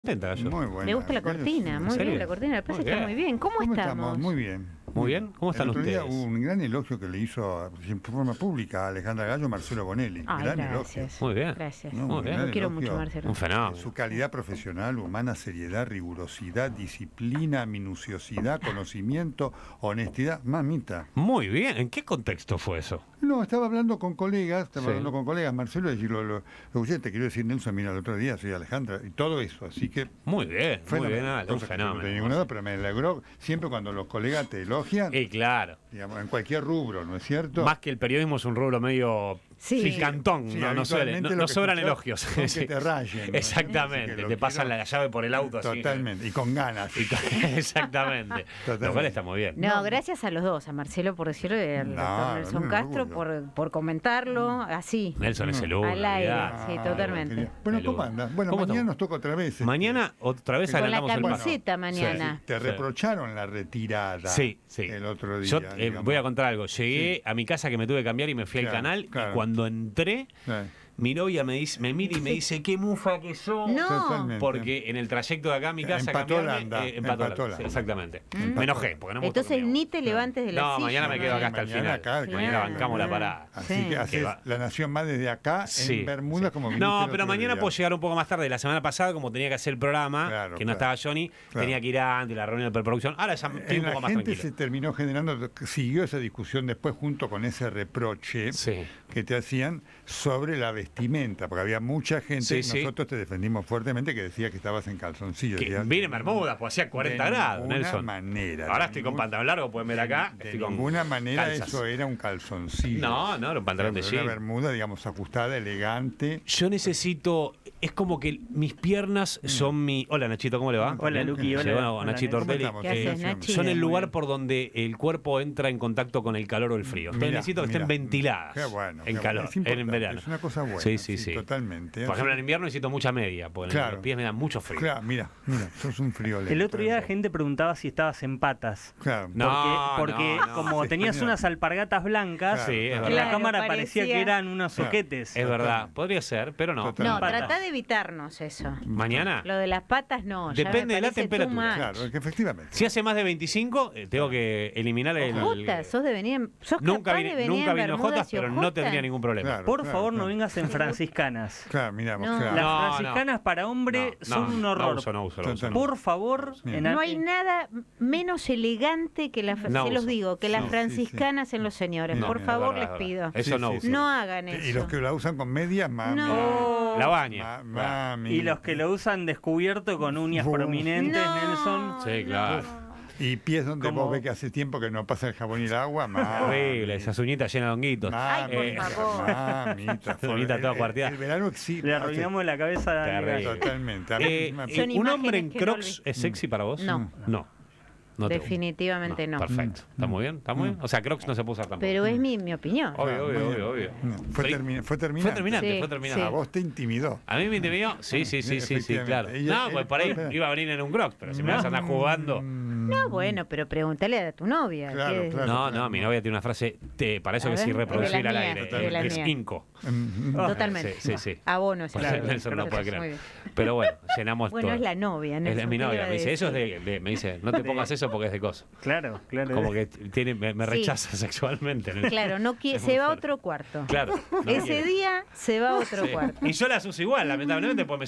Contenta yo. Muy buena. Me gusta la cortina, muy bien, la cortina de la plaza está muy bien. ¿Cómo estamos? Muy bien. Muy bien. ¿Cómo están el otro ustedes? Día hubo un gran elogio que le hizo en forma pública a Alejandra Gallo Marcelo Bonelli. Ay, Gran gracias. elogio. Muy bien. Gracias. No, Muy bien. Lo quiero elogio. mucho, Marcelo. Un fenómeno. Su calidad profesional, humana, seriedad, rigurosidad, disciplina, minuciosidad, conocimiento, honestidad. Mamita. Muy bien. ¿En qué contexto fue eso? No, estaba hablando con colegas, Sí. Marcelo, y lo escuché, te quiero decir, Nelson, mira, el otro día soy Alejandra, y todo eso, así que... Muy bien. Muy bien, Ale, un cosa que no fenómeno. tenía ninguna duda, pero me alegró siempre cuando los colegas te elogian, Y claro. digamos, en cualquier rubro, ¿no es cierto? Más que el periodismo es un rubro medio picantón, Sí, no habitualmente lo que sobran escuchás elogios. son que te rayen, ¿no? Exactamente, Así que te lo pasan quiero- la llave por el auto. así. Totalmente, y con ganas. Exactamente. Totalmente. Lo cual está muy bien. No, gracias a los dos, a Marcelo por decirlo y al No, doctor Nelson un Castro orgullo. por comentarlo, así. Nelson es el uno. Al aire, olvidate. sí, totalmente. Quería- Bueno, El ¿cómo uno. andas? Bueno, ¿Cómo mañana estamos? nos toca otra vez. Mañana otra vez Con la adelantamos el paso. camiseta mañana. Te Sí. reprocharon la retirada Sí. el otro día. Yo digamos. voy a contar algo. Llegué Sí. a mi casa que me tuve que cambiar y me fui Claro, al canal. claro. Y cuando entré, mi novia me mira y me dice, qué mufa que sos. No. Totalmente. Porque en el trayecto de acá a mi casa Empató cambiarme, la anda, empató empató la- la sí, anda. exactamente. Mm. Me enojé porque no me gustó Entonces conmigo. ni te levantes de la No, silla. mañana me quedo acá hasta el Mañana final. acá, Mañana claro. bancamos la parada. Así Sí. que haces va. La Nación más desde acá Sí, en Bermuda sí. como viniste No, el pero otro mañana día. puedo llegar un poco más tarde. La semana pasada, como tenía que hacer el programa, Claro, que no claro. estaba Johnny, Claro. tenía que ir antes, la reunión de preproducción. Ahora ya estoy un La poco más gente tranquilo. se terminó generando, siguió esa discusión después junto con ese reproche Sí. que te hacían sobre la vestimenta, porque había mucha gente, Sí, sí. nosotros te defendimos fuertemente que decía que estabas en calzoncillos. Que Decía, vine en Bermuda, pues hacía 40 de grados, ninguna Nelson. manera, Ahora de estoy con ningún- pantalón largo, pueden ver acá. De Estoy con ninguna manera calzas. eso era un calzoncillo. No, era un pantalón de Era jean. una bermuda, digamos, ajustada, elegante. Yo necesito, es como que mis piernas son mi... Hola Nachito, ¿cómo le va? Hola, Luqui, hola. Llegó Hola, Nachito Nelson. Ortelli. ¿Cómo ¿Qué haces, estamos? Nachi? Son el Muy lugar bien. por donde el cuerpo entra en contacto con el calor o el frío. Entonces Mirá, necesito que estén mirá. ventiladas Qué bueno, en qué calor, bueno. Es importante, en verano. es una cosa buena, Sí, sí, sí, sí. totalmente. Por ejemplo, en invierno necesito mucha media, porque Claro. los pies me dan mucho frío. Claro, mira, sos un friolento. El otro día la gente preguntaba si estabas en patas. Claro. No, Porque no. como Sí, tenías mira. unas alpargatas blancas, Sí, es en verdad. la Claro, cámara parecía- parecía que eran unos Claro. soquetes. Es verdad, podría ser, pero no. Total. No, Patas. tratá de evitarnos eso. Mañana, Lo de las patas no. ya Depende me de la parece too temperatura. much. Claro, es que efectivamente. si hace más de 25, tengo que eliminar el... Jotas, sos de venir en, sos Nunca capaz de vine, venir nunca en vine en bermudas Jotas, y pero no ojotas. tendría ningún problema. Claro. Por favor, no claro. vengas en franciscanas. Claro, miramos, No. claro. Las No, franciscanas para hombre No, son un horror. No uso. Total. Por favor, Bien. No hay nada menos elegante que las, No se los uso. digo, que las Sí, franciscanas en los señores. No, Por es favor, verdad, les es pido. verdad. Eso Sí, no sí, uso. sí. No hagan eso. Y los que la usan con medias, mami. No. La baña. Mami. Y los que lo usan descubierto con uñas Uf. prominentes, No, Nelson. Sí, claro. no. Y pies donde Como- vos ves que hace tiempo que no pasa el jabón y el agua, mami. Horrible, esas uñitas llenas de honguitos. Ay, por favor. Mamita, Uñita toda cuarteada. El verano existe. Le arruinamos la cabeza a Terrible. Daniel. Totalmente. A mí me- Son ¿Un hombre en imágenes que no Crocs olvidé. es sexy para vos? No. No. No te gusta. Definitivamente no. Perfecto. ¿Está muy bien? ¿Está muy bien? O sea, Crocs no se puede usar tampoco. Pero es mi opinión. Obvio, muy bien. obvio. No, Fue Sí. terminante. Fue terminante, Sí, fue terminante. A vos te intimidó. ¿A mí me intimidó? Sí, Efectivamente. claro. Ella- No, pues por ahí espera. iba a venir en un Crocs, pero si me vas a andar jugando... No, bueno, pero pregúntale a tu novia. Claro, ¿qué- claro. No, mi novia tiene una frase, para eso A que ver, sí es de reproducir la al mía, aire. es de la Es mía. inco. Totalmente. Sí. Abono ese. Pues Claro, Nelson no puede Muy creer. bien. Pero bueno, llenamos Bueno, todo. es la novia, Es Nelson, mi ¿qué novia. le va Me a dice, eso es decir? me dice, no te pongas eso porque es de coso. Claro. Como que me Sí. rechaza sexualmente. Claro, no quiere, Es muy se va a fuerte. otro cuarto. Claro. no Ese quiere. día se va a otro Sí. cuarto. Y yo las uso igual, lamentablemente, porque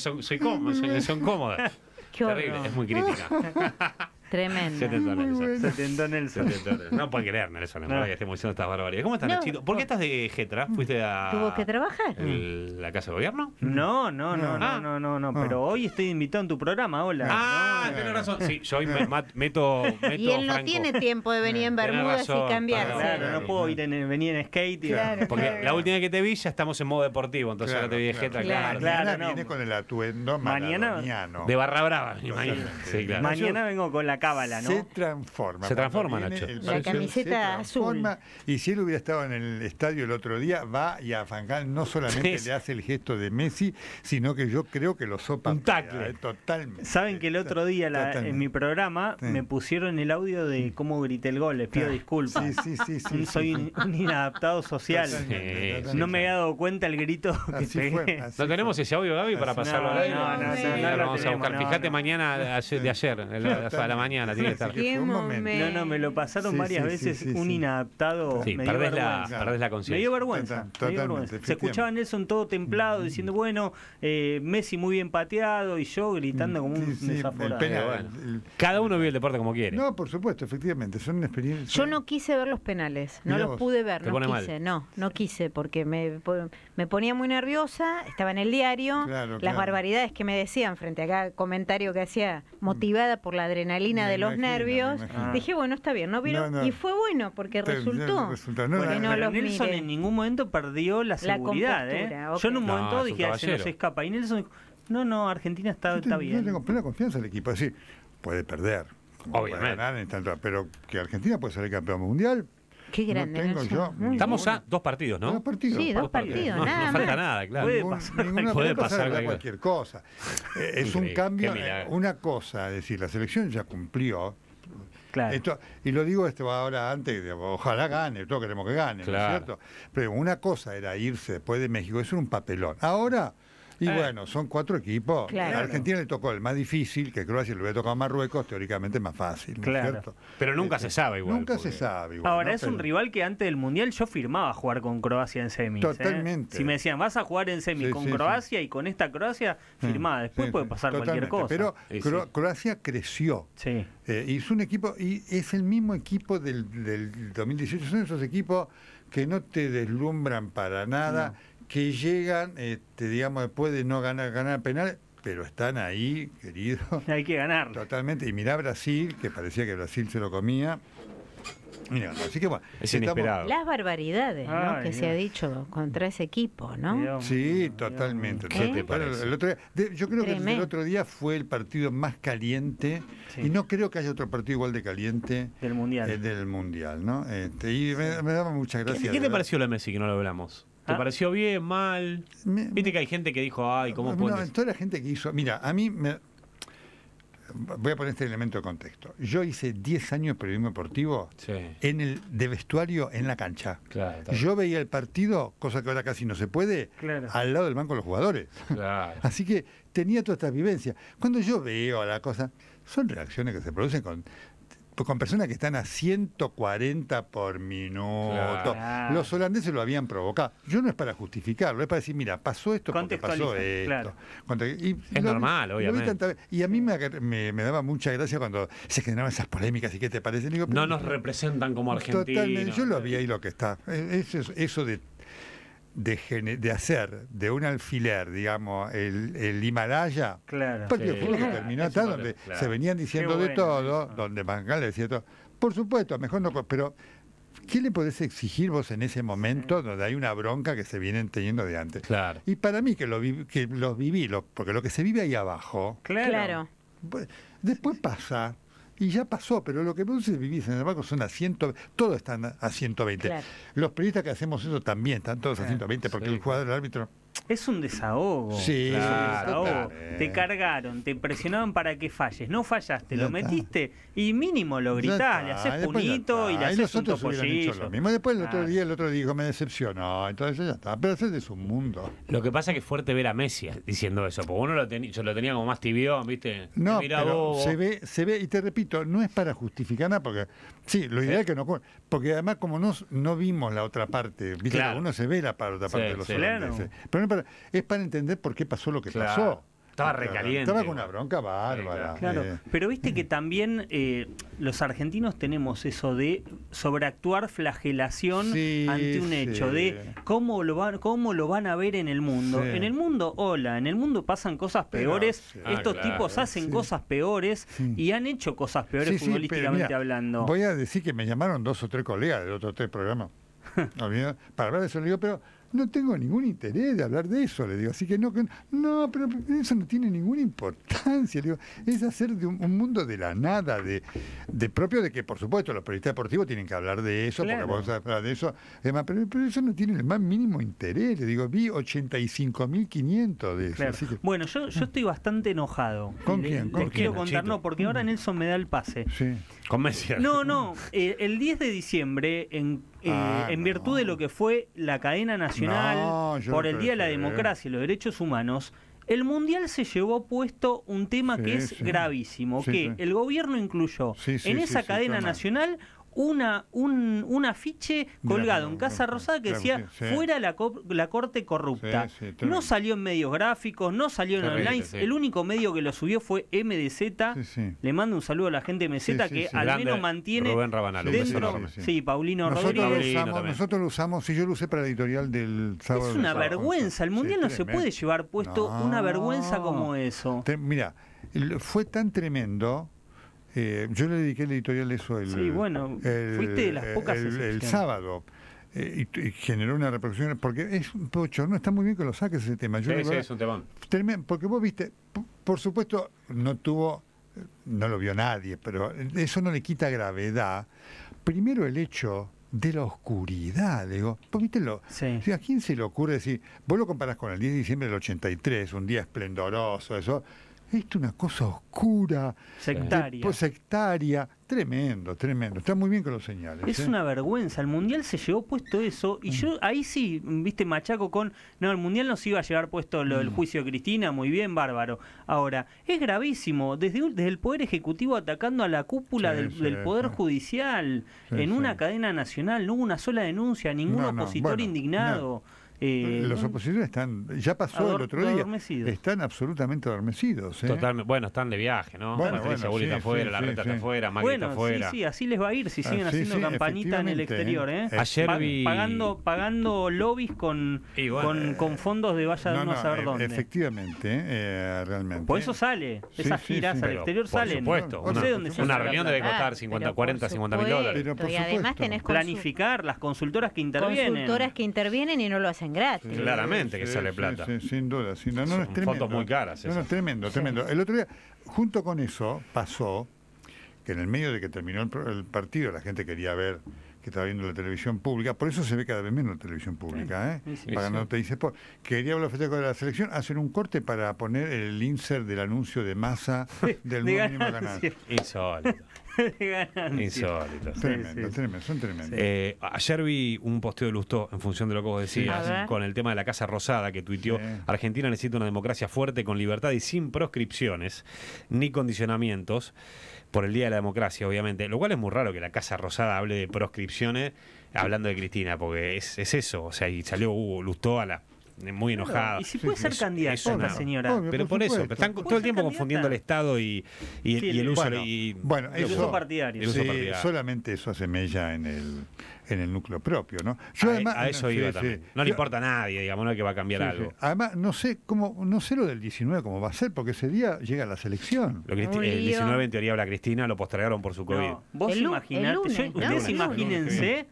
son cómodas. Qué horror. Terrible, es muy crítica. Tremendo. Se tentó Nelson. Se tentó Nelson. No puede creer, Nelson, en No. verdad, que estemos diciendo estas barbaridades. ¿Cómo estás, No. Nachito? ¿Por qué estás de Getra? ¿Fuiste a ¿Tuvo que trabajar? la casa de gobierno? No, Ah. pero hoy estoy invitado en tu programa, hola. Ah, No, tenés razón. Sí, yo hoy meto Y él no Franco. tiene tiempo de venir en Tenés Bermudas razón, y cambiarse. Claro, no puedo venir en skate. Claro. Porque la última vez que te vi ya estamos en modo deportivo, entonces Claro, ahora te vi de claro. Getra, Claro. claro. Mañana no. viene con el atuendo Mañana- maradoniano. De barra brava, Totalmente. imagino. Sí, claro. Mañana vengo con la cábala, ¿no? Se transforma. Se transforma, Cuando viene Nacho. el La partido, camiseta se transforma, azul. Y si él hubiera estado en el estadio el otro día, va y a Fangal no solamente Sí. le hace el gesto de Messi, sino que yo creo que lo sopa. Un tackle. Totalmente. Saben que el otro día Totalmente. en mi programa Sí. me pusieron el audio de cómo grité el gol, les pido disculpas. Sí. Soy un inadaptado social. Totalmente. No me he dado cuenta el grito que Así pegué. fue, así ¿No tenemos ese audio, Gaby, para Así- pasarlo al aire? no, Ya no lo lo vamos a tenemos, buscar. no, Fíjate no. mañana de ayer, a la mañana, tiene que estar. Así que Qué fue un momento. momento. No, me lo pasaron Sí, varias sí, veces, sí, sí, un sí. inadaptado. Sí, me dio perdés vergüenza. la Me dio conciencia. vergüenza. me dio Totalmente, vergüenza. Se efectivamente. escuchaba a Nelson todo templado diciendo, bueno, Messi muy bien pateado y yo gritando como un el desaforado. penal, Bueno. el- Cada uno vive el deporte como quiere. No, por supuesto, efectivamente, son experiencias. Yo no quise ver los penales, no Mirá los vos. pude ver, Te no pone mal. quise, no quise, porque me ponía muy nerviosa, estaba en el diario, Claro, las claro. barbaridades que me decían frente a cada comentario que hacía, motivada por la adrenalina Me de los imagino, me nervios, imagino. dije, bueno, está bien, no vieron, No, no. y fue bueno, porque resultó. No, Porque la- no Pero los Nelson miré. en ningún momento perdió la seguridad. compostura, ok. Yo en un No, momento es un dije, "Ay, se nos caballero". escapa. Y Nelson dijo, no, Argentina está Yo bien. tengo plena confianza en el equipo. Es decir, puede perder, como puede Obviamente. ganar, pero que Argentina puede ser campeón mundial. Qué no grande, tengo Nelson, yo muy Estamos bien. a 2 partidos, ¿no? Dos partidos. Sí, dos partidos, No, nada no falta más. nada, claro. Puede Ningún- pasar ninguna puede cosa pasar da cualquier- cualquier cosa. Es un Increíble, cambio, qué milagro. una cosa, es decir, la selección ya cumplió. Claro. Y lo digo ahora antes, ojalá gane, todos queremos que gane, ¿no Claro. es cierto? Pero una cosa era irse después de México, eso era un papelón. Ahora, y bueno, son 4 equipos. Claro. A Argentina le tocó el más difícil, que Croacia le hubiera tocado a Marruecos, teóricamente más fácil, ¿no Claro. es cierto? Pero nunca se sabe igual. Nunca porque- se sabe igual. Ahora, ¿no? es un Pero- rival que antes del Mundial yo firmaba jugar con Croacia en semis. Totalmente. Si me decían, vas a jugar en semis Sí, con sí, sí. Croacia y con esta Croacia, firmada. Después Sí, puede sí, pasar cualquier totalmente. cosa. Pero Sí, sí. Croacia creció. Sí. Y es un equipo, y es el mismo equipo del 2018. Son esos equipos que no te deslumbran para nada, que llegan, digamos, después de no ganar penal, pero están ahí, querido, Hay que ganar. totalmente. Y mirá Brasil, que parecía que Brasil se lo comía. Mira, así que bueno. Es estamos- inesperado. Las barbaridades, ¿no? Ay, que se ha Dios. dicho contra ese equipo, ¿no? Dios Sí, mío, totalmente. ¿Qué te Bueno, parece? el otro día- yo creo que el Tremendo. otro día fue el partido más caliente, Sí. y no creo que haya otro partido igual de caliente Del Mundial. del Mundial, ¿no? Y me daba mucha ¿Qué, gracia. qué de te verdad. pareció lo de Messi que no lo hablamos? ¿Te Ah. pareció bien, mal? Me- Viste que hay gente que dijo, ay, ¿cómo No, puedes? toda la gente que hizo. Mira, a mí voy a poner este elemento de contexto. Yo hice 10 años de periodismo deportivo Sí, de vestuario en la cancha. claro, está Yo veía el partido, cosa que ahora casi no se puede, Claro. al lado del banco de los jugadores. claro. Así que tenía toda esta vivencia. Cuando yo veo la cosa, son reacciones que se producen con personas que están a 140 por minuto. Claro. Los holandeses lo habían provocado. Yo no es para justificarlo, es para decir, mira, pasó esto porque pasó Contextualiza, esto. claro. Es normal, obviamente. tantas veces. Y a mí me daba mucha gracia cuando se generaban esas polémicas y qué te parece. Digo, No pero- nos representan como argentinos. Totalmente, yo lo vi ahí lo que está. Eso de hacer de un alfiler, digamos, el Himalaya, Claro. partido de Sí. fútbol que Claro. terminó Es acá, un donde partido, claro. se venían diciendo Qué de bueno todo, eso. donde Bangal le decía todo. Por supuesto, mejor no, pero ¿qué le podés exigir vos en ese momento donde hay una bronca que se vienen teniendo de antes? Claro. Y para mí que los viví, porque lo que se vive ahí abajo, Claro. pues, después pasa. Y ya pasó, pero lo que vos vivís en el banco son a 120, todos están a 120. Claro. Los periodistas que hacemos eso también están todos a 120, porque sí, el jugador, el árbitro. Es un desahogo. Sí, Es un claro, desahogo. totalmente. Te cargaron, te presionaban para que falles. No fallaste, Ya lo está. metiste y mínimo lo gritás, Ya le está, haces después ya punito y está. le haces un nosotros hubieran hecho topollillo. lo mismo. Después el Claro. otro dijo, me decepcionó. Entonces ya está. Pero ese es un mundo. Lo que pasa es que es fuerte ver a Messi diciendo eso, porque uno yo lo tenía como más tibión, ¿viste? No, Mirá pero vos. se ve, y te repito, no es para justificar nada, porque sí, lo ideal es que no ocurra. Porque además, como no vimos la otra parte, ¿viste? Claro. Uno se ve la otra parte Sí, de los sí. holandeses. Pero no es para entender por qué pasó lo que Claro. pasó. Estaba Claro, recaliente, Estaba con igual. una bronca bárbara. Claro, pero viste que también los argentinos tenemos eso de sobreactuar flagelación Sí, ante un sí. hecho, de cómo lo van a ver en el mundo. Sí. En el mundo, en el mundo pasan cosas Pero, peores, sí. estos claro, tipos hacen sí. cosas peores Sí. y han hecho cosas peores Sí, sí, pero futbolísticamente mira, hablando. Voy a decir que me llamaron 2 o 3 colegas de otros 3 programas para hablar de eso. Le digo, pero no tengo ningún interés de hablar de eso, le digo. Así que no, pero eso no tiene ninguna importancia. Le digo, es hacer de un mundo de la nada, de propio de que, por supuesto, los periodistas deportivos tienen que hablar de eso, Claro. porque vamos a hablar de eso. Además, pero eso no tiene el más mínimo interés. Le digo, vi 85.500 de eso. Claro. Así que, Bueno, yo estoy bastante enojado. ¿Con Le- quién? Les ¿Con quiero quién, contar, Nachito? no, porque ahora Nelson me da el pase. sí. Con Messi. No, el 10 de diciembre, en virtud de lo que fue la cadena nacional No, yo por no el creo Día de la que- Democracia y los Derechos Humanos, el Mundial se llevó puesto un tema Sí, que es sí. gravísimo, Sí, que sí. el gobierno incluyó Sí, sí, en sí, esa sí, cadena está mal. nacional un afiche colgado en Casa Rosada que decía sí. fuera la corte corrupta. Sí, sí, tremendo. No salió en medios gráficos, no salió en Terrible, online. sí. El único medio que lo subió fue MDZ. Sí, sí. Le mando un saludo a la gente de MZ Sí, sí, que sí. al Grande menos mantiene Rubén Rabanal, un beso dentro. enorme. Sí, Paulino Nosotros lo, Rodríguez. Paulino también. nosotros lo usamos, si yo lo usé para la editorial del sábado. Es una del sábado. vergüenza. El Sí, mundial no se tremendo. puede llevar puesto No. una vergüenza como eso. Mira, fue tan tremendo. Yo le dediqué la editorial eso Sí, bueno, fuiste de las pocas el excepciones. sábado. Y generó una repercusión, porque es un poco no está muy bien que lo saques ese tema. Yo, Sí, la sí, verdad, es un temón. porque vos viste, por supuesto, no lo vio nadie, pero eso no le quita gravedad. Primero el hecho de la oscuridad, digo, vos viste Sí. ¿a quién se le ocurre decir, vos lo comparás con el 10 de diciembre del 83, un día esplendoroso, eso, esto es una cosa oscura, Sectaria. sectaria, tremendo, tremendo, está muy bien que lo señales. Es ¿eh? una vergüenza. El mundial se llevó puesto eso. Y yo ahí sí, viste, machaco con. No, el mundial no se iba a llevar puesto lo del juicio de Cristina. Muy bien, bárbaro. Ahora, es gravísimo. Desde el Poder Ejecutivo atacando a la cúpula Sí, del sí, Poder sí. Judicial. Sí, en sí. una cadena nacional. No hubo una sola denuncia. Ningún No, no, opositor bueno, indignado. Los opositores están, ya pasó el otro día, adormecidos. están absolutamente adormecidos. ¿eh? Totalmente. Bueno, están de viaje, ¿no? Bueno, Patricia bueno, Bullrich sí, está afuera, sí, la sí, reta sí. está afuera, Macri Bueno, está afuera. sí, así les va a ir si siguen sí, haciendo sí, campanita en el exterior, ¿eh? Ayer vi- Pagando lobbies con fondos de vaya No, uno a saber dónde. efectivamente, realmente. Por eso sale. Esas Sí, sí, giras sí. al Pero, exterior por salen. supuesto, No sé dónde se una saca la reunión debe plata. costar 50, Pero 40, por 50 mil dólares. Pero por Y además supuesto. tenés Planificar las consultoras que intervienen. consultoras que intervienen y no lo hacen gratis. Claramente que sale plata. Sí, sin duda. No, no, Son es tremendo. fotos muy caras No, esas. es tremendo, tremendo. El otro día, junto con eso, pasó que en el medio de que terminó el partido, la gente quería ver que estaba viendo la televisión pública, por eso se ve cada vez menos la televisión pública, Sí, sí. para Sí, no sí. te dice quería ver los festejos de la selección, hacen un corte para poner el insert del anuncio de masa del De nuevo mínimo ganancia. canal. Insólito. De ganancia. Insólito. Tremendo, sí. tremendo, son tremendos. Ayer vi un posteo de Lustó, en función de lo que vos decías, A ver. con el tema de la Casa Rosada, que tuiteó: Sí. Argentina necesita una democracia fuerte, con libertad y sin proscripciones ni condicionamientos, por el Día de la Democracia, obviamente. Lo cual es muy raro que la Casa Rosada hable de proscripciones hablando de Cristina, porque es eso. O sea, y salió Lustó muy enojada. Y si puede Sí, ser sí. candidata Es una- esta señora. Obvio. Pero por eso, supuesto. están Puede todo el ser tiempo candidata. confundiendo el Estado y el uso. Bueno, El eso, uso partidario. el uso sí, partidario. solamente eso hace mella en el núcleo propio, ¿no? Yo A eso sí, iba sí. también. No le Yo- importa a nadie, digamos, no es que va a cambiar sí, algo. sí. Además, no sé lo del 19 cómo va a ser, porque ese día llega la selección. Lo que Un el lío. 19 en teoría habla Cristina, lo postergaron por su COVID. No, vos El imaginate, lunes, ¿no? ustedes El lunes. imagínense.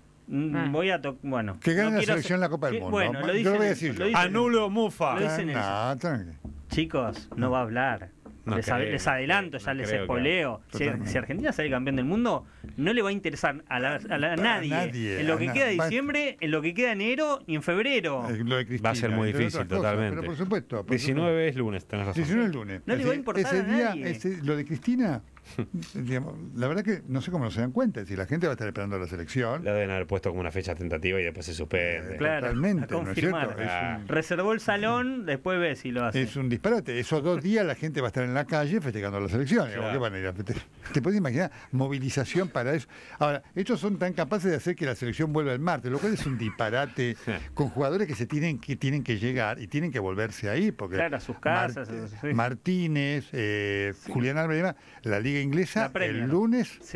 Ah. Voy a bueno. Que gane no la quiero selección la Copa del que- Mundo. Bueno, Yo lo lo dicen, voy a decir yo. lo dicen- Anulo Mufa. Lo dicen eso. No, tranqui. Chicos, no va a hablar. No les creo, les adelanto, no ya les creo que- spoileo. Totalmente. Si Argentina sale campeón del mundo, no le va a interesar a nadie. nadie, En lo que a queda de va- diciembre, en lo que queda de enero y en febrero. Lo de Cristina, Va a ser muy y de difícil, otras cosas, totalmente. Pero por supuesto. 19 es lunes, tenés razón. 19 es lunes. No le va a importar ese a día, nadie. lo de Cristina, digamos, la verdad que no sé cómo no se dan cuenta. Si la gente va a estar esperando la selección. La deben haber puesto como una fecha tentativa y después se suspende. Claro, Totalmente, a ¿no es cierto? confirmar. Ah. Reservó el salón, después ve si lo hace. Es un disparate. Esos 2 días la gente va a estar en la calle festejando la selección. Digamos, Claro. ¿qué van a ir a festejar? ¿Te puedes imaginar? Movilización para eso. Ahora, ellos son tan capaces de hacer que la selección vuelva el martes, lo cual es un disparate con jugadores que tienen que llegar y tienen que volverse ahí. Porque Claro, a sus casas, sí. Martínez, Julián Álvarez y demás, la Liga Inglesa, La Premier. el lunes Sí.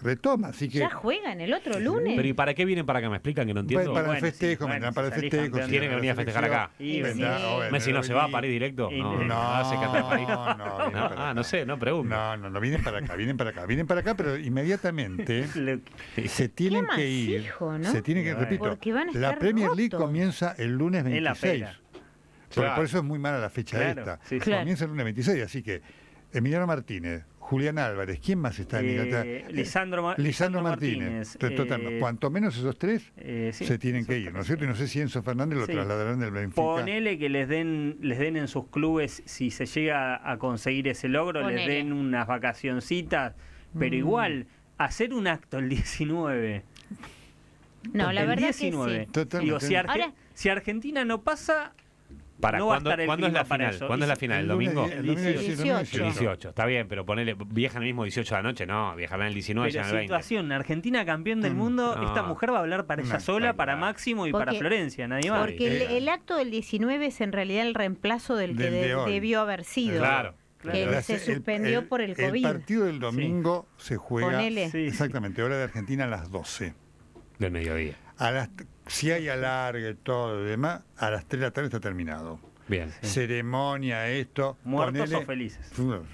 retoma. Así que ¿Ya juegan el otro lunes? Pero ¿y para qué vienen para acá? ¿Me explican que no entiendo? para el Bueno, festejo, sí, vendrán para el salís festejo. campeón. Tienen que venir a festejar acá. Y Vendrá, sí. bueno, Messi no se va a París directo. Y- No, No, hace Qatar París. vienen para acá. No sé, no pregunto. No, vienen para acá, vienen para acá, pero inmediatamente se tienen Qué que ir. masijo, ¿no? Se tienen que, Bueno. repito, Porque van a la estar Premier League rotos. comienza el lunes En la 26. pera. Claro. Por eso es muy mala la fecha Claro, esta. sí, sí. Claro. Comienza el lunes 26, así que Emiliano Martínez, Julián Álvarez, ¿quién más está en Inglaterra? Lisandro Martínez. Total, cuanto menos esos tres sí, se tienen que esos ir, ¿no es tres. cierto? Y no sé si Enzo Fernández lo Sí. trasladarán del Benfica. Ponele que les den en sus clubes, si se llega a conseguir ese logro, les Ponele. den unas vacacioncitas, pero igual, hacer un acto el 19. No, la el verdad 19. que sí. Totalmente. Digo, Ahora- si Argentina no pasa, Para, no va a ¿cuándo, estar el ¿cuándo es la clima para final? eso. ¿Cuándo es la final? ¿El domingo? El domingo 18. 18, está bien, pero ponele, ¿viajan el mismo 18 de la noche? No, viajarán el 19 y pero ya el 20. situación, Argentina campeón del mundo, No. esta mujer va a hablar para ella No, sola, está para claro. Máximo y Porque- para Florencia, nadie más. Porque el acto del 19 es en realidad el reemplazo del que Del de hoy. debió haber sido. Claro. Que La- se suspendió por el COVID. El partido del domingo se juega Ponele. Sí. exactamente, hora de Argentina a las 12. Del mediodía. Si hay alargue y todo lo demás, a las 3 de la tarde está terminado. Bien. Ceremonia, esto. Muertos ponele- o felices.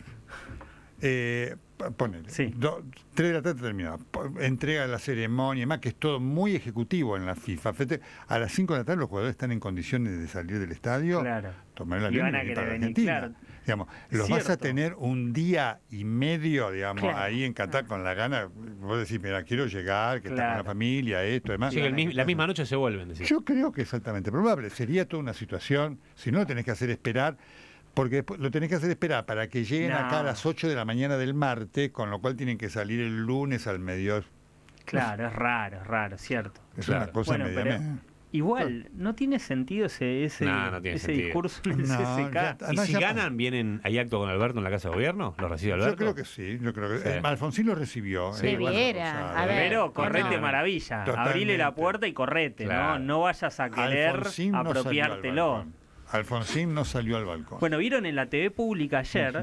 Ponele. Sí. 3 de la tarde terminado. Entrega la ceremonia, y más que es todo muy ejecutivo en la FIFA. A las 5 de la tarde los jugadores están en condiciones de salir del estadio, Claro. tomar el Y avión van y a venir querer para venir, Argentina. claro. Digamos, los vas a Cierto. tener un día y medio, digamos, Claro. ahí en Qatar con la gana. Vos decís, mira, quiero llegar, que estar con la Claro. familia, esto, demás. Sí, que la misma noche se vuelven, decís. Yo creo que es altamente probable. Sería toda una situación, si no lo tenés que hacer esperar, porque después lo tenés que hacer esperar para que lleguen No. acá a las 8 de la mañana del martes, con lo cual tienen que salir el lunes al mediodía. Claro, es raro, cierto. Es Claro. una cosa Bueno, media. pero igual, no tiene sentido ese No tiene sentido. discurso en el No, CCK. ya- ¿Y Además, si ya- ganan, vienen, hay acto con Alberto en la Casa de Gobierno? ¿Lo recibe Alberto? Yo creo que sí, yo creo que Sí. Alfonsín lo recibió. Sí, Debiera, Rosado. a ver. Pero correte no. maravilla, Totalmente. abrile la puerta y correte, Claro. no vayas a querer Alfonsín no salió al apropiártelo. balcón. Alfonsín no salió al balcón. Bueno, vieron en la TV pública ayer,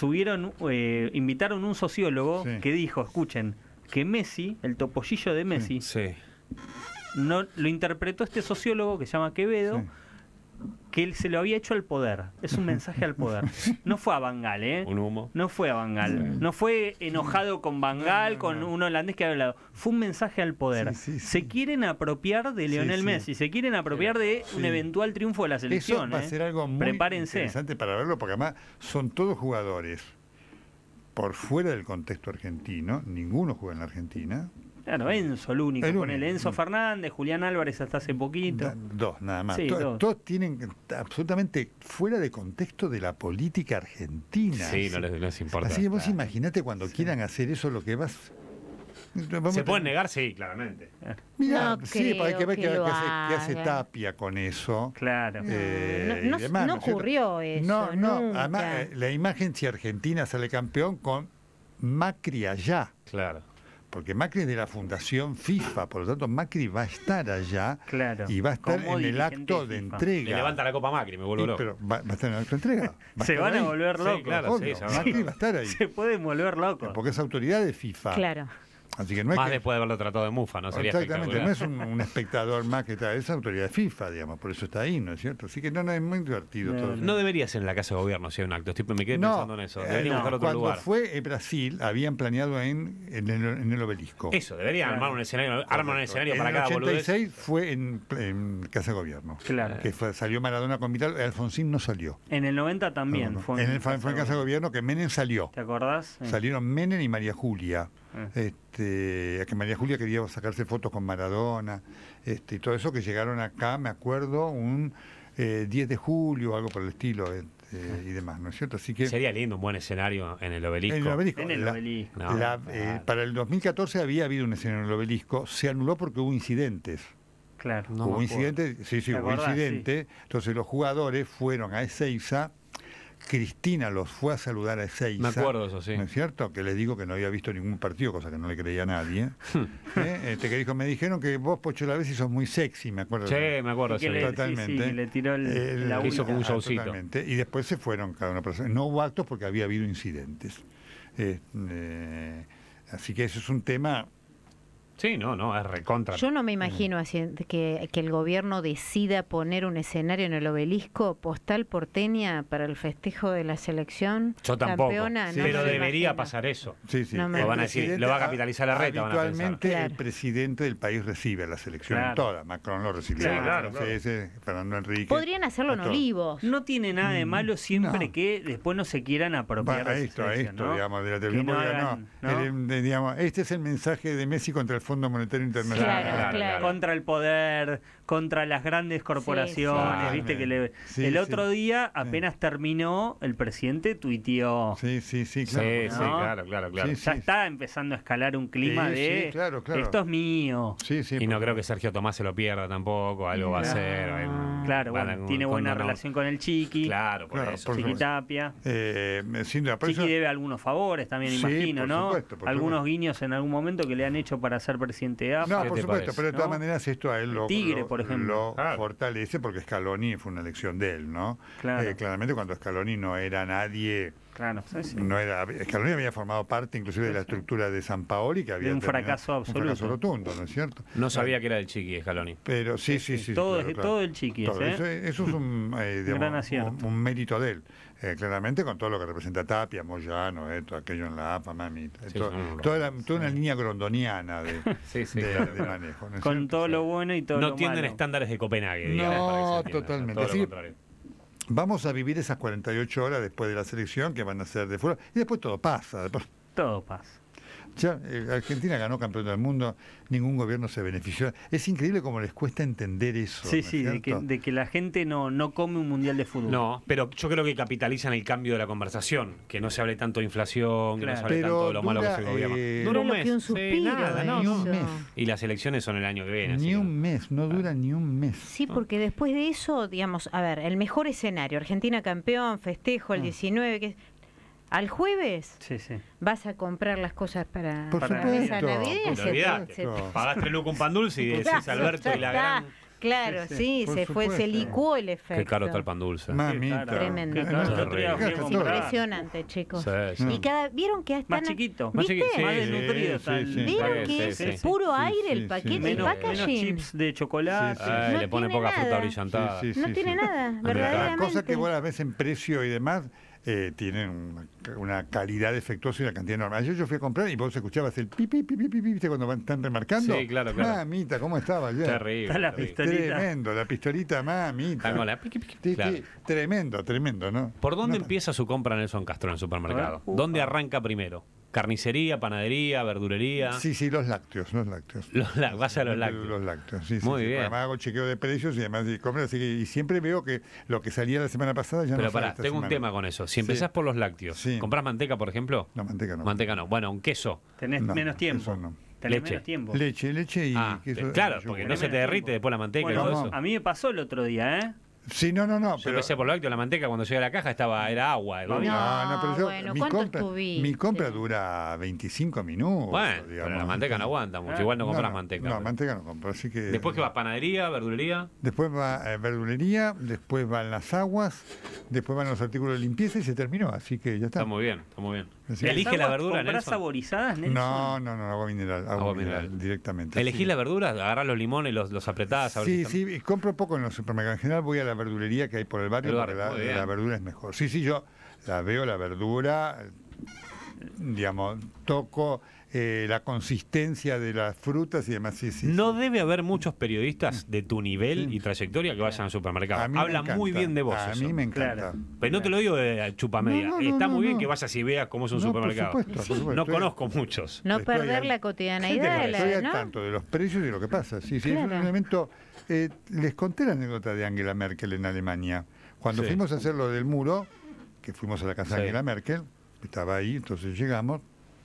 invitaron un sociólogo Sí. que dijo, escuchen, que Messi, el topollillo de Messi, Sí. no lo interpretó este sociólogo que se llama Quevedo, que él se lo había hecho al poder. Es un mensaje al poder. No fue a Bangal, ¿eh? Un humo. No fue a Bangal. No fue enojado con Bangal, No. con un holandés que había hablado. Fue un mensaje al poder. Sí, sí, Se sí. quieren apropiar de Lionel sí. Messi. Se quieren apropiar de un Sí. eventual triunfo de la Eso selección. va a ¿eh? ser algo muy Prepárense. interesante para verlo, porque además son todos jugadores por fuera del contexto argentino, ninguno juega en la Argentina. Claro, Enzo, el único. El único. Ponele Enzo Fernández, Julián Álvarez hasta hace poquito. Dos, nada más. Sí, dos. Todos tienen absolutamente fuera de contexto de la política argentina. Sí, no les importa. Así que vos imaginate cuando quieran hacer eso lo que vas... ¿Se pueden negar? Sí, claramente. Mirá, No sí, para que creo ver que qué lo hace haga. Tapia con eso. Claro. No, Y no demás, no es cierto? ocurrió eso. No, no. nunca. Además, la imagen si Argentina sale campeón con Macri allá. Claro. Porque Macri es de la Fundación FIFA, por lo tanto Macri va a estar allá Claro. y va a estar Como en el dirigente acto de de FIFA. entrega. Le levanta la Copa Macri, me vuelvo Y, loco. pero va a estar en el acto de entrega. Va Se estar van a ahí. volver Sí, locos. claro. Obvio, se va a Macri va a estar ahí. Se pueden volver locos. Porque es autoridad de FIFA. Claro. Así que no es Más que... después de haberlo tratado de mufa, ¿no? Sería Exactamente, no espectacular. es un espectador más que tal, es autoridad de FIFA, digamos, por eso está ahí, ¿no es cierto? Así que no es muy divertido No, todo. No debería ser en la Casa de Gobierno si hay un acto. Me quedé pensando en eso. Debería buscar otro cuando lugar. fue Brasil, habían planeado en el obelisco. Eso, deberían Claro. armar un escenario. Arman un escenario en para el cada boludez. 86 fue en Casa de Gobierno. Claro. Que salió Maradona con Vital, Alfonsín no salió. En el 90 también. No, Fue fue en Casa de Gobierno que Menem salió. ¿Te acordás? Salieron Menem y María Julia. Eh. Que María Julia quería sacarse fotos con Maradona, y todo eso que llegaron acá, me acuerdo, un 10 de julio, algo por el estilo, y demás, ¿no es cierto? Así que Sería lindo un buen escenario en el obelisco. en el obelisco, En el obelisco. No, claro. para el 2014 había habido un escenario en el obelisco, se anuló porque hubo incidentes. Claro. No me Hubo acuerdo. incidentes, sí, ¿Te hubo acordás? incidente, entonces los jugadores fueron a Ezeiza, Cristina los fue a saludar a Ezeiza. Me acuerdo de eso, sí. ¿No es cierto? Que le digo que no había visto ningún partido, cosa que no le creía a nadie. Que dijo, me dijeron que vos, Pocho Lavezzi, sos muy sexy, me acuerdo. Sí, me acuerdo. Y que sí. le- Totalmente. sí, le tiró el La Que hizo como un showcito. Totalmente. Y después se fueron cada una persona. No hubo actos porque había habido incidentes. Así que eso es un tema. Sí, no, es recontra. Yo no me imagino así, que el gobierno decida poner un escenario en el Obelisco Postal porteña para el festejo de la selección Yo tampoco, campeona. sí, No pero me lo debería imagino. pasar eso. Sí, sí. No me- Lo van a decir, presidente- lo va a capitalizar la reta, van a pensar. Habitualmente Claro. el presidente del país recibe a la selección Claro. toda. Macron lo recibió. Sí, claro, Franceses, Fernando Enrique. Podrían hacerlo en a todos. Olivos. No tiene nada de malo siempre no. que después no se quieran apropiar Va, de a esa selección, ¿no? digamos, de la Que televisión, no porque hagan, ¿no? digamos, este es el mensaje de Messi contra el Fondo Monetario Internacional. Claro. Contra el poder, contra las grandes corporaciones, sí. viste que Sí, el sí. otro día apenas terminó, el presidente tuiteó. Sí, Sí, claro. sí, ¿no? claro. Sí, Ya está empezando a escalar un clima Sí, de sí, claro. esto es mío. Sí, sí. Y no porque- creo que Sergio Tomás se lo pierda tampoco, algo va a hacer. Claro, van bueno, a- tiene buena cuando no- relación con el Chiqui, Claro, por Claro, eso. por Chiqui supuesto. Tapia. Sin duda, por Chiqui eso- debe algunos favores también, Sí, imagino, por ¿no? supuesto, por Algunos supuesto. guiños en algún momento que le han hecho para ser presidente de AFA. No, ¿Qué por te supuesto, parece? pero de todas ¿No? maneras esto a él lo, Tigre, lo- por ejemplo. lo Claro. fortalece porque Scaloni fue una elección de él, ¿no? Claro. Claramente cuando Scaloni no era nadie, Claro, sí, sí. no era, Scaloni había formado parte inclusive de la estructura de San Paoli, que había un terminado- fracaso un absoluto. fracaso rotundo, ¿no es cierto? No sabía que era el Chiqui Scaloni. Pero sí. Todo, claro, todo el Chiqui Todo. ese, ¿eh? Eso es un, digamos, Gran acierto. un mérito de él, claramente con todo lo que representa Tapia, Moyano, todo aquello en la AFA, mamita. Sí, Todo- son unos toda una línea grondoniana de, Sí, sí, de- claro. de manejo. ¿no es Con cierto? todo lo bueno y todo No lo tienden malo. estándares de Copenhague, digamos, No, para que se entienda. totalmente. Todo lo Sí. contrario. Vamos a vivir esas 48 horas después de la selección que van a ser de fuera y después todo pasa. Después- Todo pasa. ya, Argentina ganó campeón del mundo, ningún gobierno se benefició. Es increíble cómo les cuesta entender eso. Sí, ¿no es sí, de cierto? que la gente no come un mundial de fútbol. No, pero yo creo que capitalizan el cambio de la conversación, que no se hable tanto de inflación, que no se hable Pero tanto de lo malo que dura, es el gobierno. dura Dura lo que un sí, suspiro. nada, no, ni no. un mes. Y las elecciones son el año que viene. así Ni que- un mes, no dura ni un mes. Sí, porque después de eso, digamos, a ver, el mejor escenario, Argentina campeón, festejo el 19, que al jueves Sí, sí. vas a comprar las cosas para Por la supuesto, mesa navideña. por No te olvidate, supuesto. pagás 3 lucas un pan dulce y decís Claro, Alberto y la ya gran... está. Claro, Sí, sí, por se supuesto. licuó el efecto. Qué caro está el pan dulce. Mamita. Tremendo. Qué caro. El otro día fui a Gasta comprar. todo. Impresionante, chicos. Sí, sí. Y vieron que hasta Más chiquito. Más ¿Viste? chiquito, Más sí, desnutrido. está el- sí, sí. ¿Vieron Sí, que sí, es sí, el sí. puro Sí, aire sí, el sí. paquete, el menos packaging? chips de chocolate. Sí, sí. Ay, No le pone tiene poca fruta nada. brillantada. Sí, sí, No sí, tiene sí. nada, Las verdaderamente. cosas que vos las ves en precio y demás tienen una calidad defectuosa y una cantidad enorme. Ayer yo fui a comprar y vos escuchabas el pipi, pipi, pipi, ¿viste? Cuando están remarcando. Sí, claro, claro. Mamita, ¿cómo estaba ayer? Terrible. Está la terrible. pistolita. Tremendo, la pistolita, mamita. Están con la piqui, piqui. Sí, Claro. sí, tremendo, ¿no? ¿Por dónde No, empieza su compra Nelson Castro en el supermercado? A ver. ¿Dónde arranca primero? ¿Carnicería, panadería, verdulería? Sí, los lácteos. Vas a los lácteos. Los lácteos, sí, Muy sí. bien. Además hago chequeo de precios y además de compras, así que, y siempre veo que lo que salía la semana pasada ya Pero no sale pará, esta tengo un semana. tema con eso. Si Sí. empezás por los lácteos, Sí. ¿comprás manteca, por ejemplo? No, manteca no. Manteca no. Bueno, un queso. Tenés No, menos tiempo. eso no. Tenés Leche. menos tiempo. Leche y queso. claro, yogur. porque no se te derrite después la manteca Bueno, y todo no. eso. a mí me pasó el otro día, ¿eh? Sí, no, Yo pero... empecé por los lácteos, la manteca cuando llegué a la caja era agua. No, pero yo, bueno, mi, ¿cuánto compra, estuviste? mi compra dura 25 minutos. Bueno, digamos. pero la manteca no aguanta mucho. Igual no compras manteca. No, pero. manteca no compro, así que... Después que va panadería, verdulería. Después va verdulería, después van las aguas, después van los artículos de limpieza y se terminó, así que ya está. Está muy bien, está muy bien. Sí. ¿Elige ¿Las la aguas verdura, comprás Nelson? saborizadas, Nelson? No, agua mineral, Agua mineral. directamente. ¿Elegís sí. la verdura? ¿Agarrás los limones, los apretás? a ver si Sí, están- sí, y compro poco en los supermercados. En general voy a la verdulería que hay por el barrio, El porque barrio, muy bien. la verdura es mejor. Sí, yo la veo, la verdura, digamos, toco la consistencia de las frutas y demás. Sí, sí, No sí. debe haber muchos periodistas de tu nivel Sí. y trayectoria que vayan al supermercado. A mí me Hablan encanta. muy bien de vos. A eso. mí me encanta. Claro. Pero no te lo digo de chupamedia. No, no, Está no, muy bien no. que vayas y veas cómo es un No, por supermercado. supuesto, por supuesto. No Estoy- conozco muchos. No Estoy perder al- la cotidianeidad, Estoy al ¿no? tanto de los precios y de lo que pasa. Sí, sí, es un Claro. elemento. Les conté la anécdota de Angela Merkel en Alemania. Cuando Sí. fuimos a hacer lo del muro, que fuimos a la casa Sí. de Angela Merkel, estaba ahí, entonces llegamos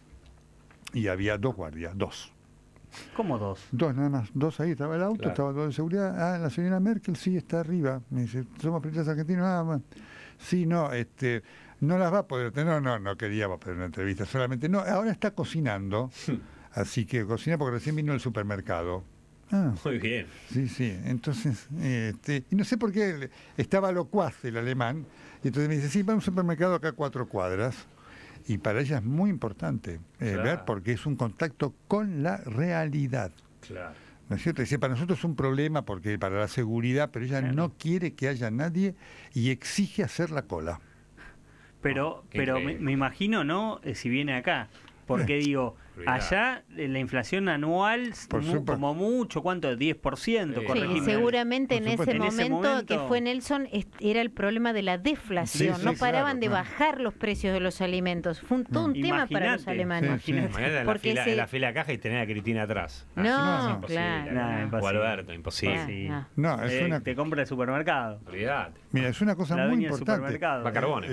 y había dos guardias, dos ¿Cómo dos? nada más, dos ahí, estaba el auto, Claro. estaba todo de seguridad. Ah, la señora Merkel sí está arriba. Me dice, somos periodistas argentinos. Ah, bueno. Sí, no, no las va a poder tener. No queríamos pedir una entrevista, solamente no, ahora está cocinando, así que cocina porque recién vino del supermercado. Ah, Muy bien. sí, entonces, y no sé por qué estaba locuaz el alemán, y entonces me dice, sí, va a un supermercado acá a 4 cuadras, y para ella es muy importante Claro. ver, porque es un contacto con la realidad. Claro. ¿No es cierto? Dice, para nosotros es un problema porque para la seguridad, pero ella Claro. no quiere que haya nadie y exige hacer la cola. Pero, Qué pero increíble. me imagino, ¿no? Si viene acá. Porque digo, Olvidá. allá la inflación anual, Por supuesto. como mucho, ¿cuánto? 10%, Sí. Sí, y corregime. seguramente Por en ese, supuesto. En ese momento que momento- fue Nelson era el problema de la deflación. Sí, sí, No paraban claro, de claro. bajar los precios de los alimentos. Fue todo un tema para los Imagínate. alemanes. Sí, sí. Imagínate en la, Porque fila, se- en la fila de caja y tener a Cristina atrás. No, es imposible. claro. No, O imposible. Alberto, imposible. Ah, Sí. ah. No, es una, Te compra el supermercado. Olvídate. mira, es una cosa La muy dueña del importante. supermercado. Va Carbone.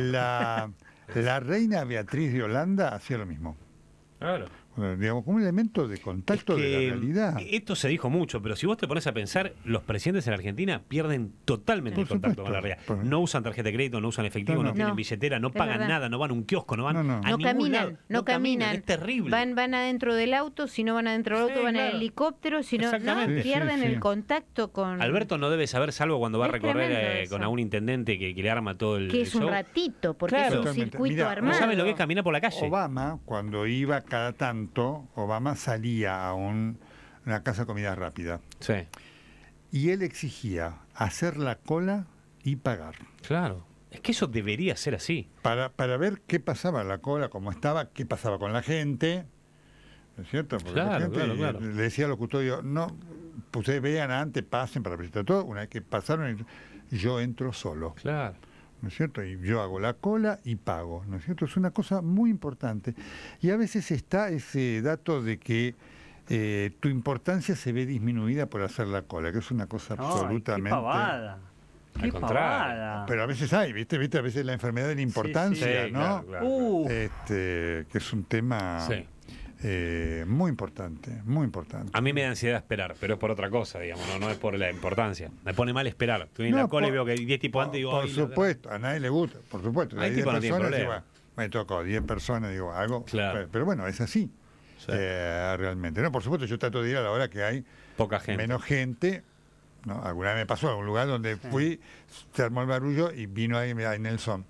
La reina Beatriz de Holanda hacía lo mismo. Claro. Bueno, digamos, como un elemento de contacto Es de que la realidad. esto se dijo mucho, pero si vos te pones a pensar, los presidentes en Argentina pierden totalmente el Por contacto supuesto. con la realidad. Por- No usan tarjeta de crédito, no usan efectivo, No, no, no. tienen No, billetera, no es pagan verdad. nada, no van a un kiosco, no van No, no. a No ningún caminan, lado. no caminan. Es terrible. Van adentro del auto, si no van adentro del Sí, auto van en claro. helicóptero, si no, Exactamente. no, Sí, pierden sí, sí. el contacto con... Alberto no debe saber, salvo cuando va a Es recorrer tremendo eso. con algún intendente que le arma todo el que es un show. ratito, porque Claro. es un Totalmente. circuito Mira, no No armado. sabe lo que es caminar por la calle. Obama, cuando iba cada tanto, Obama salía a una casa de comida rápida Sí, y él exigía hacer la cola y pagar. claro. Es que eso debería ser así. Para ver qué pasaba en la cola, cómo estaba, qué pasaba con la gente. ¿No es cierto? Porque la Claro, gente, claro. le decía al locutorio, no, ustedes vean antes, pasen para presentar todo. Una vez que pasaron, yo entro solo. Claro. ¿No es cierto? Y yo hago la cola y pago, ¿no es cierto? Es una cosa muy importante. Y a veces está ese dato de que tu importancia se ve disminuida por hacer la cola, que es una cosa Ay, absolutamente... qué pavada. Al Qué contrario. pavada. Pero a veces hay, ¿viste? A veces la enfermedad de la importancia, Sí, ¿no? claro, claro. Que es un tema Sí. muy importante, muy importante. A mí me da ansiedad esperar, pero es por otra cosa, digamos, no es por la importancia. Me pone mal esperar. Estoy en No, la cola y por- veo que hay 10 tipos antes y digo, Por "Ay, no". supuesto, a nadie le gusta, por supuesto. Hay 10 tipos no tienen personas, problema. digo, me tocó 10 personas, digo, algo. Claro. Pero bueno, es así. Sí. Realmente. No, por supuesto, yo trato de ir a la hora que hay Poca gente. menos gente. ¿No? Alguna vez me pasó a un lugar donde fui, se armó el barullo y vino ahí, mira, Nelson.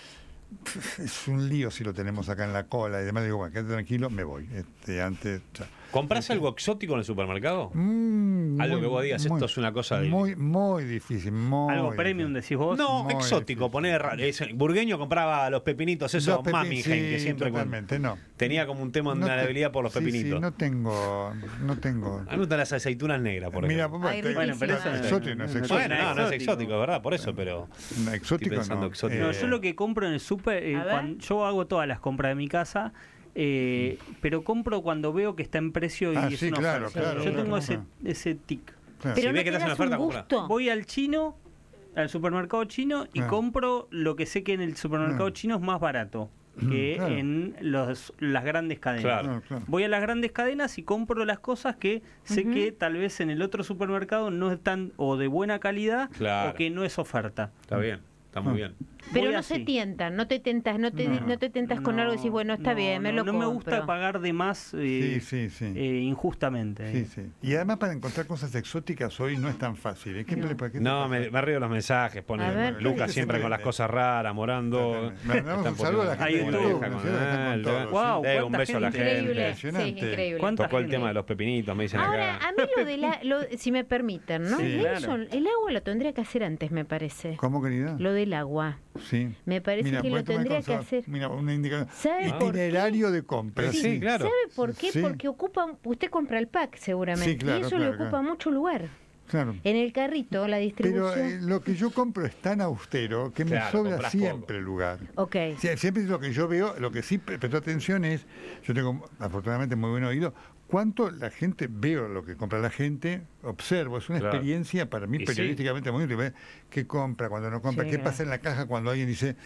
Es un lío si lo tenemos acá en la cola y demás. Digo, bueno, quédate tranquilo, me voy. Antes. Ya. ¿Comprás algo exótico en el supermercado? Algo que vos digas, esto es una cosa de- muy difícil. Muy Algo difícil. premium, decís vos. No, Muy exótico, difícil. poner raro. Burgueño compraba los pepinitos, esos Los Mamigen, que sí, siempre totalmente, no. tenía como un tema, No una te- debilidad por los sí, pepinitos. Sí, no tengo. A mí me gustan las aceitunas negras, por Mira, ejemplo. Ay, Bueno, pero eso exótico, no es exótico. Bueno, no es exótico. exótico, ¿verdad? Por eso, pero... Exótico Estoy pensando no. exótico. No, yo lo que compro en el súper, A ver. yo hago todas las compras de mi casa, pero compro cuando veo que está en precio y Ah, es sí, una claro, oferta. claro, yo claro, tengo claro. ese tic. Claro. Pero Si no ves que te te hacen das oferta, un compra. gusto. Voy al chino, al supermercado chino, y Claro. compro lo que sé que en el supermercado Claro. chino es más barato que Claro. en las grandes cadenas. Claro. Claro. Voy a las grandes cadenas y compro las cosas que sé Ujú. que tal vez en el otro supermercado no están o de buena calidad Claro. o que no es oferta. Está bien, está muy bien. Pero Voy no así. se tientan, no te tentas, no te tentas con algo y decís, bueno, está no, bien, me lo no me gusta compro. pagar de más Sí. injustamente. Sí, sí. Y además para encontrar cosas exóticas hoy no es tan fácil. ¿eh? ¿Qué No. ¿Para qué te No, pasa? me río de los mensajes, A pone ver, Lucas ¿qué siempre se con las entiende? cosas raras, morando. Mandamos un saludo a la gente de Están YouTube, poniendo ¿no? con Sí, están con él, todo, Guau, un cuánta beso a la gente. gente. Increíble, sí, Impresionante. increíble. ¿Cuánta Tocó el gente? tema de los pepinitos, me dicen Ahora, acá. a mí si me permiten, ¿no? Sí. Nelson, el agua lo tendría que hacer antes, me parece. ¿Cómo, querida? Lo del agua. Sí. Me parece Mira, que voy lo a tomar tendría que con- hacer. Mira, una indicación. ¿Sabe por qué? Itinerario de compra. Sí, sí, claro. ¿Sabe por qué? Sí. Porque usted compra el pack seguramente, Sí, claro, y eso claro, le ocupa claro. mucho lugar. Claro. En el carrito, la Pero distribución. lo que yo compro es tan austero que me Claro, sobra compras siempre lugar. Ok. Siempre es lo que yo veo, lo que sí presto atención es, yo tengo afortunadamente muy buen oído, cuánto la gente, veo lo que compra la gente, observo, es una Claro. experiencia para mí Y sí. periodísticamente muy útil, ver qué compra, cuando no compra, Sí, qué claro. pasa en la caja cuando alguien dice,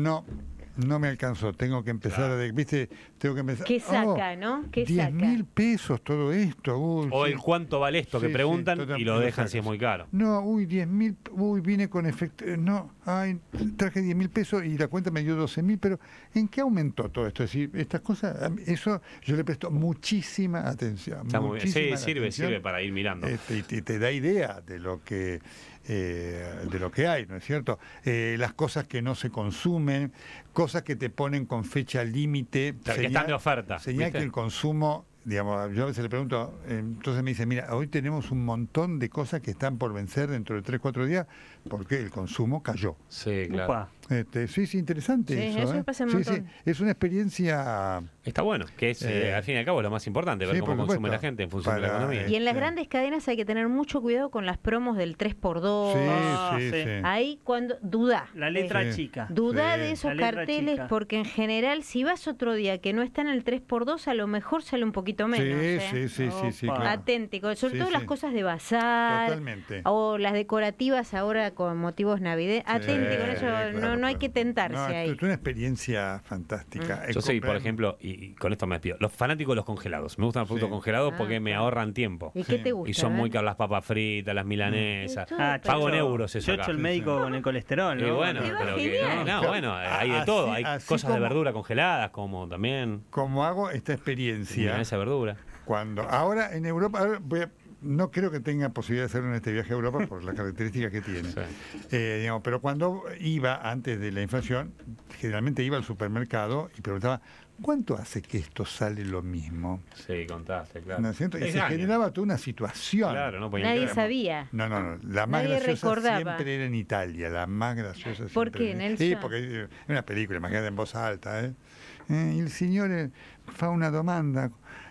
no me alcanzó, tengo que empezar ¿viste? Tengo que empezar. ¿Qué saca, no? ¿Qué 10.000 pesos todo esto. Uy, O sí. el cuánto vale esto que Sí, sí, preguntan totalmente, y lo dejan lo si es sacas. muy caro. No, 10.000, vine con efecto, no, traje 10.000 pesos y la cuenta me dio 12.000, pero ¿en qué aumentó todo esto? Es decir, estas cosas, eso yo le presto muchísima atención. Está muy bien. Sí, muchísima sirve atención. para ir mirando. Y te da idea de lo que de lo que hay, ¿no es cierto? Las cosas que no se consumen, cosas que te ponen con fecha límite. Claro, que están de oferta. Señal ¿viste? que el consumo, digamos, yo a veces le pregunto, entonces me dice, mira, hoy tenemos un montón de cosas que están por vencer dentro de 3-4 días porque el consumo cayó. Sí, claro. Upa. Sí, interesante Sí, eso. eso me pasa un montón. Es una experiencia... Está bueno, que es al fin y al cabo lo más importante, ver Sí, cómo por consume supuesto. la gente en función de la Para, economía. Y en las grandes cadenas hay que tener mucho cuidado con las promos del 3x2. Sí, Ah, sí, sí. sí. Ahí cuando duda. La letra Sí. chica. Duda Sí. de esos La letra carteles chica. porque en general si vas otro día que no está en el 3x2 a lo mejor sale un poquito menos. Sí, Opa. claro. Aténtico, sobre Sí, todo sí. las cosas de bazar Totalmente. o las decorativas ahora con motivos navideños. Atenti con eso, claro, no hay que tentarse No, ahí. es una experiencia fantástica. Yo soy, por Comprar- ejemplo, y con esto me despido, los fanáticos de los congelados. Me gustan los productos Sí. congelados Ah, porque me claro. ahorran tiempo. ¿Y qué Sí. te gusta? Y son muy eh? caras las papas fritas, las milanesas. Y todo, Ah, pero- Pago en Chocho- euros eso Chocho acá. el médico con el colesterol, ¿no? Y bueno, Te va pero que, genial. no, bueno, hay de Así- todo. Hay así cosas de como- verdura congeladas, como también Como hago esta experiencia, milanesa de verdura. cuando ahora en Europa, ahora no creo que tenga posibilidad de hacerlo en este viaje a Europa por las características que tiene. Sí. Digamos, pero cuando iba antes de la inflación, generalmente iba al supermercado y preguntaba, ¿cuánto hace que esto sale lo mismo? Sí, contaste, claro. ¿No es cierto? Y 6 se años. generaba toda una situación. Claro, no podía Nadie creer. sabía. No. La más Nadie graciosa recordaba. siempre era en Italia. La más graciosa ¿Por siempre qué, era Nelson? Sí, porque es una película, imagínate en voz alta. Il signore fa una domanda.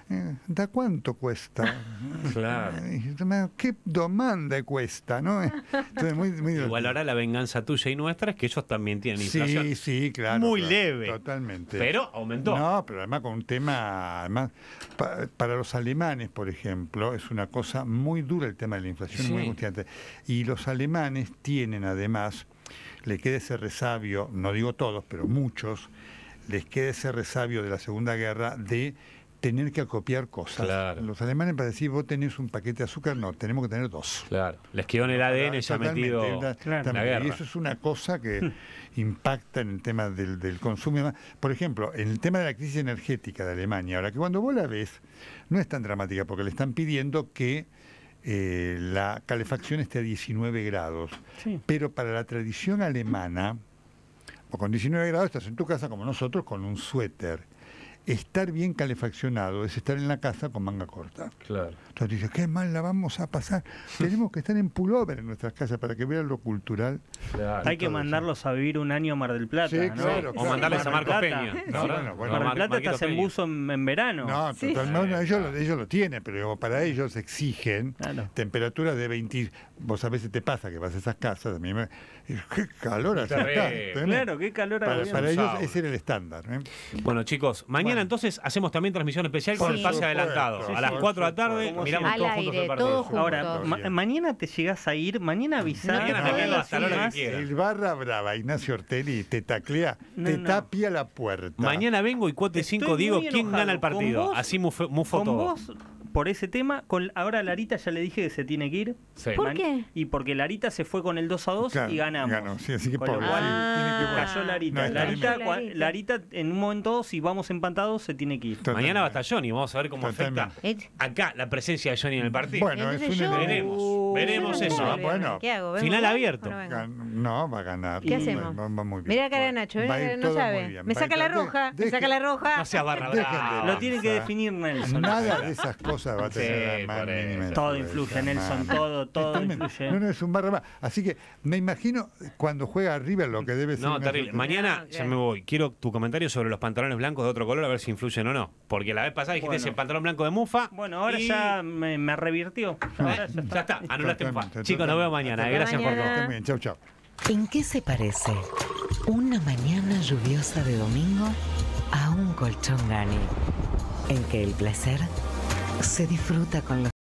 ¿Da cuánto cuesta? Claro. Ma ¿qué domanda cuesta? ¿No? Entonces, muy Igual divertido. ahora la venganza tuya y nuestra es que ellos también tienen inflación. Sí, claro. Muy claro, leve. Totalmente. Pero aumentó. No, pero además con un tema, además, para los alemanes, por ejemplo, es una cosa muy dura el tema de la inflación, Sí. muy angustiante. Y los alemanes tienen además, le queda ese resabio, no digo todos, pero muchos, les queda ese resabio de la Segunda Guerra de tener que acopiar cosas. Claro. Los alemanes para decir, vos tenés un paquete de azúcar, no, tenemos que tener 2. Claro. Les quedó en el ADN ya Totalmente, metido Claro. la guerra. Y eso es una cosa que impacta en el tema del consumo. y demás. Por ejemplo, en el tema de la crisis energética de Alemania, ahora que cuando vos la ves, no es tan dramática porque le están pidiendo que la calefacción esté a 19 grados. Sí. Pero para la tradición alemana, o con 19 grados estás en tu casa como nosotros con un suéter. Estar bien calefaccionado es estar en la casa con manga corta. Claro. Entonces dices, qué mal la vamos a pasar. Tenemos que estar en pullover en nuestras casas para que vean lo cultural. Claro. Hay que todo mandarlos a vivir un año a Mar del Plata, Sí, ¿no? claro, O mandarles a Mar del Marcos Plata. Peña. No, ¿verdad? bueno, Mar del Plata Marquitos estás en Peña. buzo en verano. No, Sí. totalmente. Ellos lo tienen, pero digo, para ellos exigen Claro. temperaturas de 20. Vos a veces te pasa que vas a esas casas, a mí me. Qué calor hace acá. Terrible. Claro, qué calor Para agobiante. ellos sauna. ese era el estándar. Bueno, chicos, mañana Bueno. entonces hacemos también transmisión especial con Sí. el pase Por adelantado. supuesto, a las por 4 de la tarde supuesto. miramos Al todos juntos aire, el partido. todos juntos. Ahora, Juntos. mañana te llegás a ir, mañana avisar. Mañana me quedo hasta la hora que quiera. El barra brava Ignacio Ortelli te taclea, No, te no. tapia la puerta. Mañana vengo y 4 y 5 Estoy digo muy quién enojado gana el partido. con vos, Así mufo Con todo. vos, por ese tema, ahora Larita ya le dije que se tiene que ir. Sí. ¿Por qué? Y porque Larita se fue con el 2-2 Claro, y ganamos. ganó, sí, así que Con lo pobre, cual, sí, tiene que volver. cayó Larita. No, está Larita, bien. Larita, en un momento, si vamos empatados, se tiene que ir. Totalmente. Mañana va a estar Johnny, vamos a ver cómo afecta Totalmente. acá la presencia de Johnny en el partido. Bueno, es Entonces un yo- Veremos yo no eso. quiero ir, Bueno, ¿qué hago? ¿Vengo final igual abierto. o no vengo? No, va a ganar. ¿Qué hacemos? Va muy bien. Mira la cara de Nacho, Va a ir no todo sabe. muy bien. Me Va a saca ir la todo- roja, me deje- saca la roja. No sea barra Dejen de brava. Lo tiene que Avanza. definir Nelson. Nada de esas cosas va a tener Sí, la más por eso. mínima Todo influencia, influye, Nelson, nada. todo Tremendo. influye. No, es un barra más. Así que me imagino cuando juega River lo que debe ser. No, una terrible. suerte. Mañana Ah, ya claro. me voy. Quiero tu comentario sobre los pantalones blancos de otro color, a ver si influyen o no. Porque la vez pasada dijiste Bueno. ese pantalón blanco de mufa. Bueno, ahora y- ya me revirtió. Ahora ya Ya está, anulaste mufa. Totalmente, Chicos, nos vemos mañana. totalmente. Gracias por Mañana. todo. Está muy bien, chau, chau. ¿En qué se parece una mañana lluviosa de domingo a un colchón Gani? En que el placer se disfruta con los